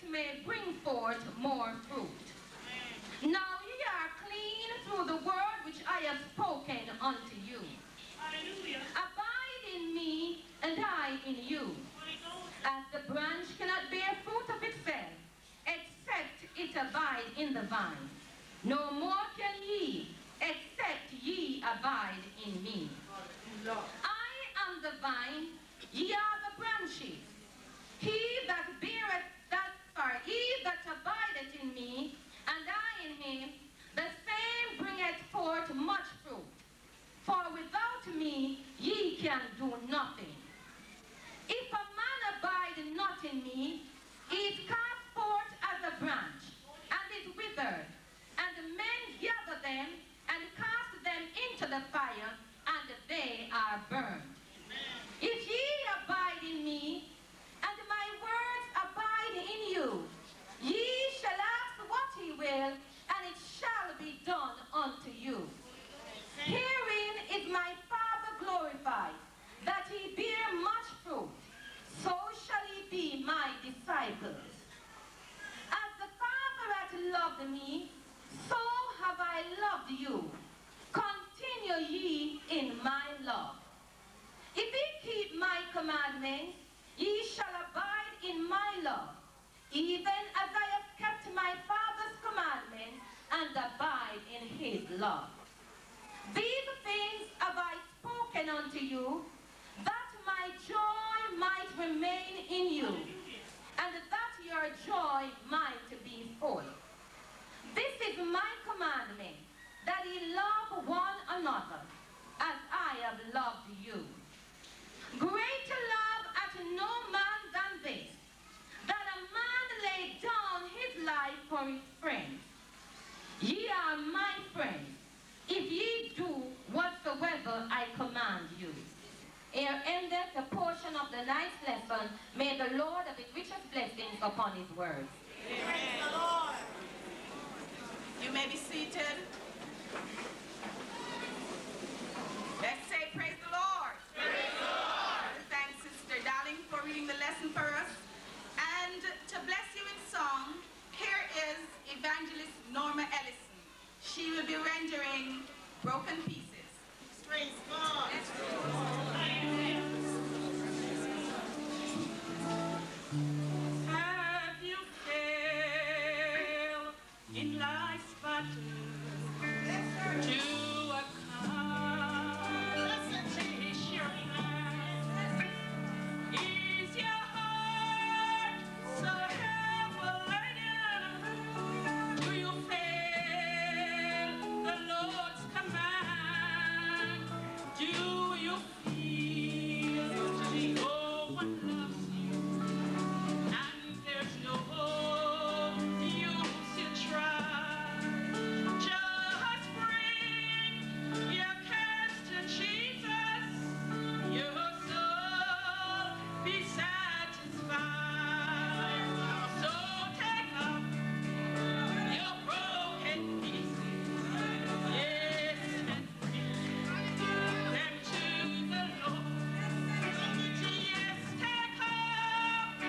it may bring forth more fruit. Now ye are clean through the word which I have spoken unto you. Hallelujah. Abide in me, and I in you. As the branch cannot bear fruit of itself, except it abide in the vine, no more can ye, except ye abide in me. I am the vine, ye are the branches. He that abideth in me, and I in him, the same bringeth forth much fruit. For without me ye can do nothing. If a man abide not in me, he is cast forth as a branch, and is withered, and men gather them, and cast them into the fire, and they are burned. If ye abide in me, and my words abide in you, ye shall ask what ye will, and it shall be done unto you. Herein is my Father glorified, that ye bear much fruit, so shall ye be my disciples. As the Father hath loved me, so have I loved you. Continue ye in my love. If ye keep my commandments, ye shall abide in my love, even as I have kept my Father's commandments and abide in his love. These things have I spoken unto you, that my joy might remain in you, and that your joy might be full. This is my commandment, that ye love one another, as I have loved you. Greater love hath no man than this, that a man lay down his life for his friends. Ye are my friends, if ye do whatsoever I command you. Here endeth a portion of the night's lesson. May the Lord have his richest blessings upon his words. Praise the Lord. You may be seated. Let's say praise the Lord. Praise the Lord. Thanks, Sister Darling, for reading the lesson for us. And to bless you in song, here is Evangelist Norma Ellison. She will be rendering Broken Pieces. Praise God. Have you failed in life's battle to accomplish your plan? Is your heart so heavy laden? Do you fail the Lord's command? Do you feel no one loves you, and there's no hope you still try? Just bring your cares to Jesus, your soul be satisfied. So take up your broken pieces, yes, and bring them to the Lord. Yes, take up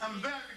I'm very